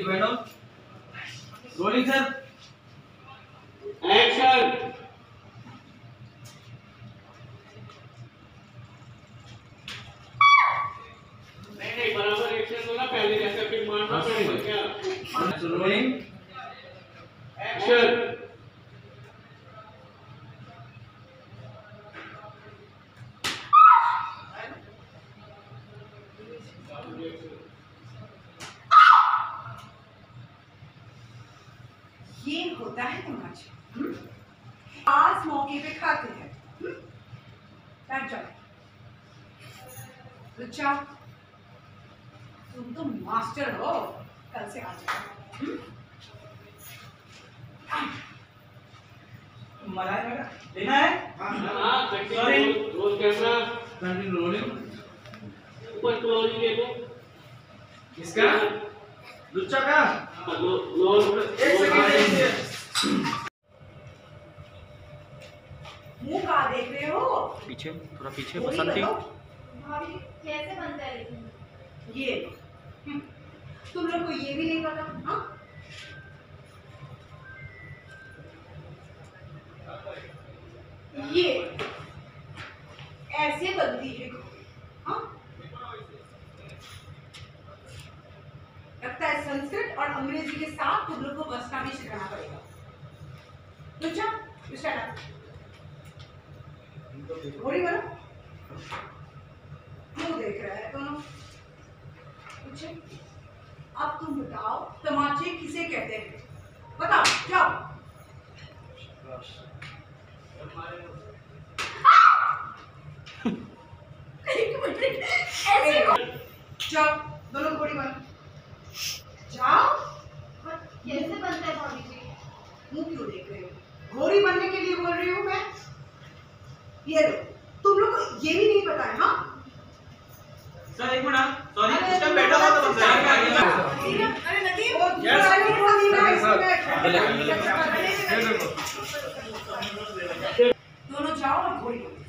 बैठो। Rolling sir. Action. नहीं बराबर एक्शन दो ना, पहले जैसे फिर मारना पड़ेगा क्या? Rolling action. ये होता है तमाशा। आज मौके पे खाते हैं। बैठ जाओ। रुचा, तुम तो मास्टर हो, कल से आ जाओ। मलाई मैडम लेना है? हाँ sorry. Roll camera continue rolling. ऊपर क्लोजिंग ले लो। किसका? लुच्चा का? एक सेकंड। मुंह कहाँ देख रहे हो? पीछे थोड़ा पीछे बोली बसंती। बताओ। भाभी कैसे बनता है लेकिन? ये तुम लोग को ये भी नहीं पता? हाँ, ये ऐसे बनती है। हाँ, लगता है संस्कृत और अंग्रेजी के साथ तुम लोग को बसना भी सिखाना पड़ेगा। लुच्चा, स्टार्ट अप। घोड़ी बनो। क्यों देख रहा है दोनों? पूछे। अब तुम बताओ, तमाचे किसे कहते हैं? बताओ, जाओ। एक मिनट, ऐसे जाओ, दोनों घोड़ी बनो। जाओ। कैसे बनता है भाभी जी? मुंह क्यों देख रहे हो? घोड़ी बनने के लिए बोल रही हूँ मैं। ये लो, तुम लोग को ये भी नहीं पता है? हाँ सर एक मिनट। सॉरी सिस्टम बैठा हुआ तो बस आएगा। अरे नदीम, दोनों जाओ और घोड़ी बनो।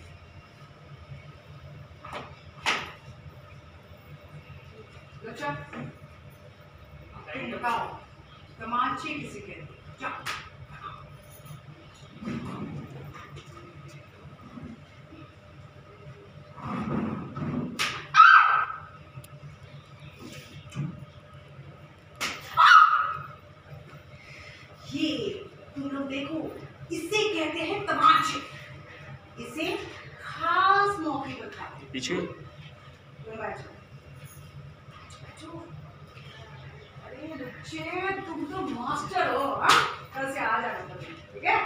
अच्छा, तुम बताओ, तमाचे किसे कहते हैं? जाओ। ये तुम लोग देखो, इसे कहते हैं तमाचे। इसे खास मौके पर खाते हैं। पीछे तुम बैठो। बैठो। अरे बच्चे, तुम तो मास्टर हो। हाँ, कल से आ जाना तुम, ठीक है?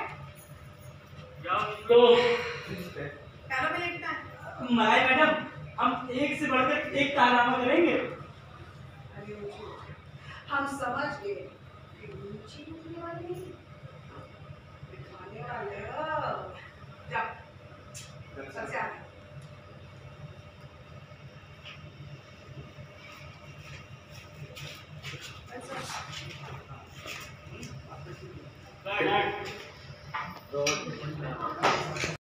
तो पैरों में लिखना है। मलाई मैडम हम एक से बढ़कर एक कारनामा करेंगे। अरे रुको, हम समझ गए कि नीचे रुकने वाले नहीं